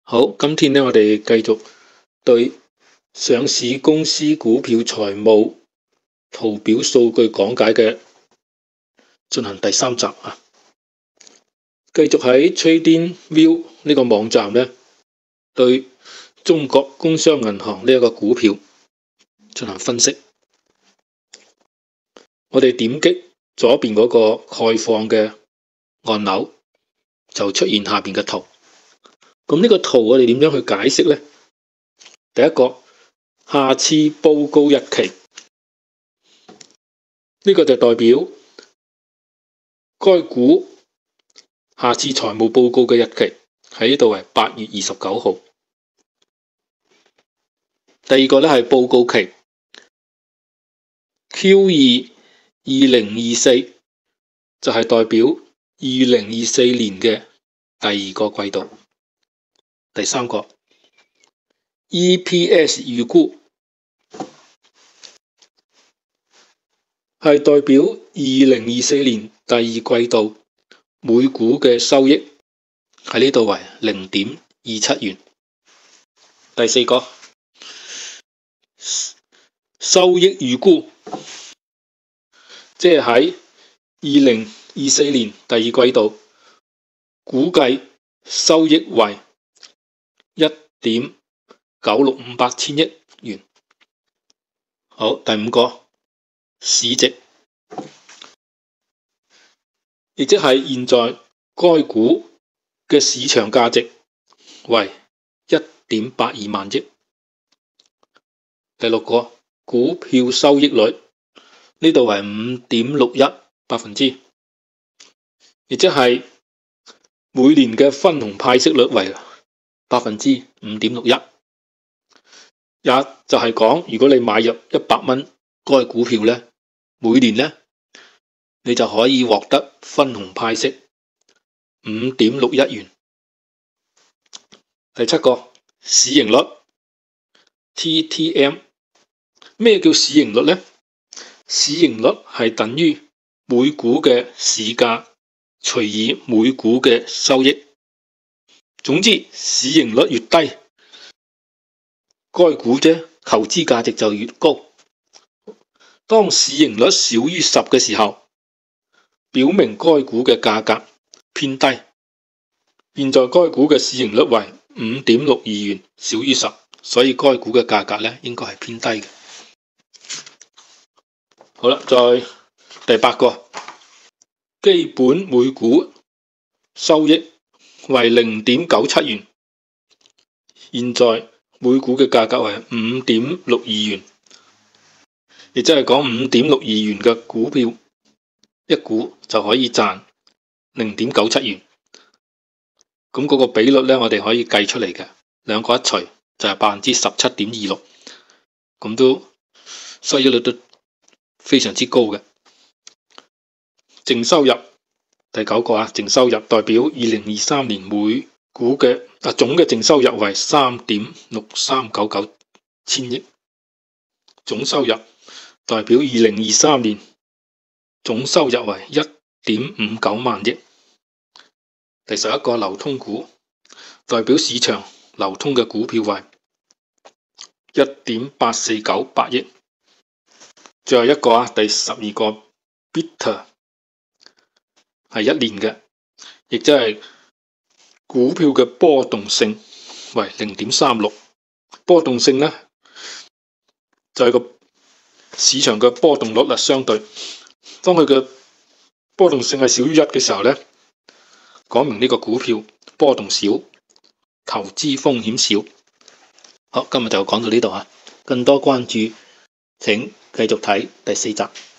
好，今天呢，我哋繼續對上市公司股票財務圖表數據講解嘅進行第三集啊。繼續喺 TradingView 呢個網站呢，對中國工商銀行呢一個股票進行分析。我哋點擊左邊嗰個概況嘅按鈕，就出現下邊嘅圖。咁呢個圖我哋點樣去解釋呢？第一個，下次報告日期，呢個就代表該股下次財務報告嘅日期，喺呢度為8月29號。第二個呢係報告期 Q2 2024，就係代表2024年嘅第二個季度。第三個 EPS 預估係代表2024年第二季度每股嘅收益，喺呢度為0.27元。第四個收益預估，即係喺2024年第二季度估計收益為1.9658千億元。好，第五個市值，亦即係現在該股嘅市場價值為1.82萬億。第六個股票收益率，呢度為5.61%，亦即係每年嘅分紅派息率為5.61%，也就係講，如果你買入100蚊該股票呢，每年呢，你就可以獲得分紅派息5.61元。第七個市盈率 TTM， 咩叫市盈率呢？市盈率係等於每股嘅市價除以每股嘅收益。總之，市盈率越低，該股嘅投資價值就越高。當市盈率少於10嘅時候，表明該股嘅價格偏低。現在該股嘅市盈率為5.62元，少於10，所以該股嘅價格呢應該係偏低嘅。好啦，再第八個，基本每股收益為0.97元，現在每股嘅價格為5.62元，亦即係講5.62元嘅股票一股就可以賺0.97元。咁嗰個比率呢，我哋可以計出嚟嘅，兩個一除就係17.26%，咁都收益率都非常之高嘅。淨收入第九個淨收入代表2023年每股嘅總嘅淨收入為3.6399千億，總收入代表2023年總收入為1.59萬億。第11個流通股代表市場流通嘅股票為1.8498億。最後一個第12個 beta 係1年嘅，亦即係股票嘅波動性為0.36。波動性呢，就係個市場嘅波動率相對，當佢嘅波動性係小於1嘅時候呢，講明呢個股票波動少，投資風險少。好，今日就講到呢度，更多關注請繼續睇第4集。